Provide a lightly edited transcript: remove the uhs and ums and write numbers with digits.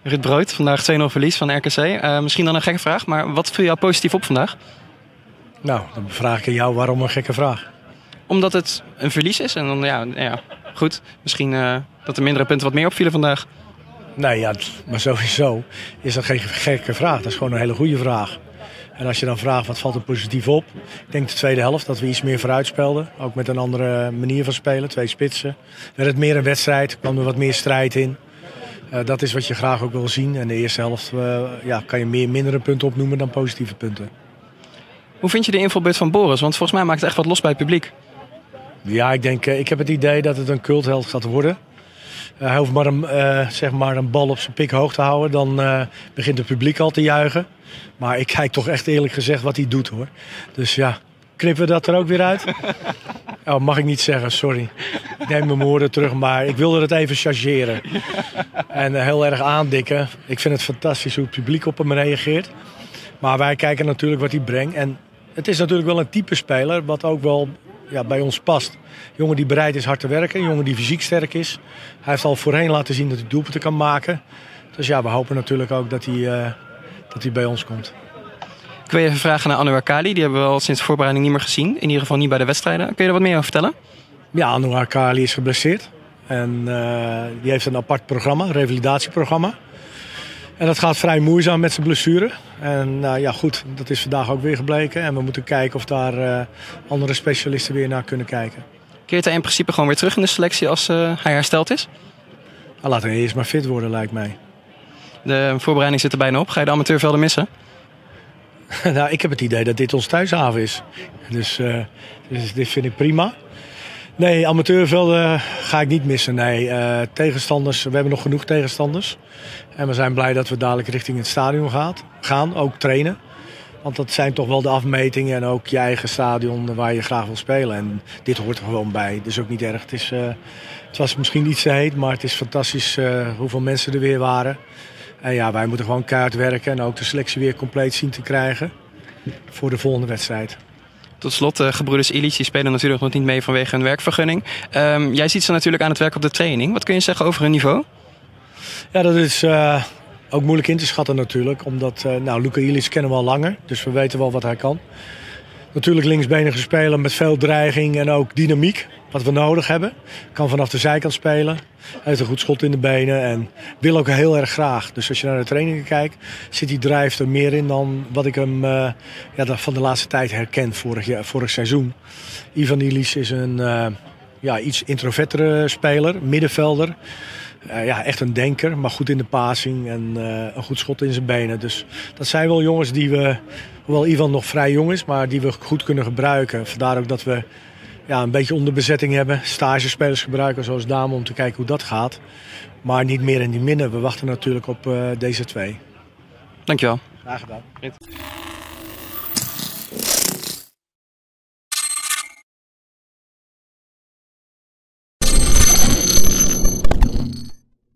Ruud Brood, vandaag 2-0 verlies van RKC. Misschien dan een gekke vraag, maar wat viel jou positief op vandaag? Nou, dan vraag ik aan jou waarom een gekke vraag. Omdat het een verlies is en dan ja goed. Misschien dat de mindere punten wat meer opvielen vandaag. Nee, ja, maar sowieso is dat geen gekke vraag. Dat is gewoon een hele goede vraag. En als je dan vraagt wat valt er positief op. Ik denk de tweede helft dat we iets meer vooruit speelden. Ook met een andere manier van spelen. 2 spitsen. Werd het meer een wedstrijd. Kwam er wat meer strijd in. Dat is wat je graag ook wil zien. En de eerste helft kan je meer mindere punten opnoemen dan positieve punten. Hoe vind je de invalbeurt van Boris? Want volgens mij maakt het echt wat los bij het publiek. Ja, ik heb het idee dat het een cultheld gaat worden. Hij hoeft maar een bal op zijn pik hoog te houden. Dan begint het publiek al te juichen. Maar ik kijk toch echt eerlijk gezegd wat hij doet, hoor. Dus ja, knippen we dat er ook weer uit? Oh, mag ik niet zeggen, sorry. Ik neem mijn woorden terug, maar ik wilde het even chargeren. En heel erg aandikken. Ik vind het fantastisch hoe het publiek op hem reageert. Maar wij kijken natuurlijk wat hij brengt. En het is natuurlijk wel een type speler wat ook wel bij ons past. Een jongen die bereid is hard te werken. Een jongen die fysiek sterk is. Hij heeft al voorheen laten zien dat hij doelpunten kan maken. Dus ja, we hopen natuurlijk ook dat hij bij ons komt. Ik wil je even vragen naar Anouar Kali. Die hebben we al sinds de voorbereiding niet meer gezien. In ieder geval niet bij de wedstrijden. Kun je er wat meer over vertellen? Ja, Anouar Kali is geblesseerd. En die heeft een apart programma, een revalidatieprogramma. En dat gaat vrij moeizaam met zijn blessure. En goed, dat is vandaag ook weer gebleken. En we moeten kijken of daar andere specialisten weer naar kunnen kijken. Keert hij in principe gewoon weer terug in de selectie als hij hersteld is? Laten we eerst maar fit worden, lijkt mij. De voorbereiding zit er bijna op. Ga je de amateurvelden missen? Nou, ik heb het idee dat dit ons thuishaven is. Dus dit vind ik prima. Nee, amateurvelden ga ik niet missen. Nee, tegenstanders, we hebben nog genoeg tegenstanders. En we zijn blij dat we dadelijk richting het stadion gaan, ook trainen. Want dat zijn toch wel de afmetingen en ook je eigen stadion waar je graag wil spelen. En dit hoort er gewoon bij, dus ook niet erg. Het was misschien iets te heet, maar het is fantastisch hoeveel mensen er weer waren. En ja, wij moeten gewoon keihard werken en ook de selectie weer compleet zien te krijgen voor de volgende wedstrijd. Tot slot, gebroeders Ilić die spelen natuurlijk nog niet mee vanwege hun werkvergunning. Jij ziet ze natuurlijk aan het werk op de training. Wat kun je zeggen over hun niveau? Ja, dat is ook moeilijk in te schatten natuurlijk. Omdat Luka Ilić kennen we al langer, dus we weten wel wat hij kan. Natuurlijk linksbenige speler met veel dreiging en ook dynamiek. Wat we nodig hebben. Kan vanaf de zijkant spelen. Hij heeft een goed schot in de benen en wil ook heel erg graag. Dus als je naar de trainingen kijkt, zit die drive er meer in dan wat ik hem van de laatste tijd herken vorig seizoen. Ivan Ilić is een iets introvertere speler, middenvelder. Echt een denker, maar goed in de passing en een goed schot in zijn benen. Dus dat zijn wel jongens die we, hoewel Ivan nog vrij jong is, maar die we goed kunnen gebruiken. Vandaar ook dat we een beetje onderbezetting hebben. Stagespelers gebruiken zoals Dame om te kijken hoe dat gaat. Maar niet meer en niet minder. We wachten natuurlijk op deze 2. Dankjewel. Graag gedaan.